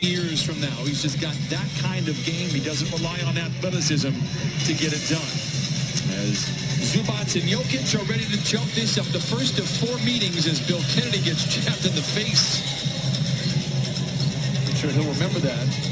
years from now. He's just got that kind of game. He doesn't rely on athleticism to get it done. As Zubac and Jokic are ready to jump this up, the first of 4 meetings as Bill Kennedy gets jabbed in the face. I'm sure he'll remember that.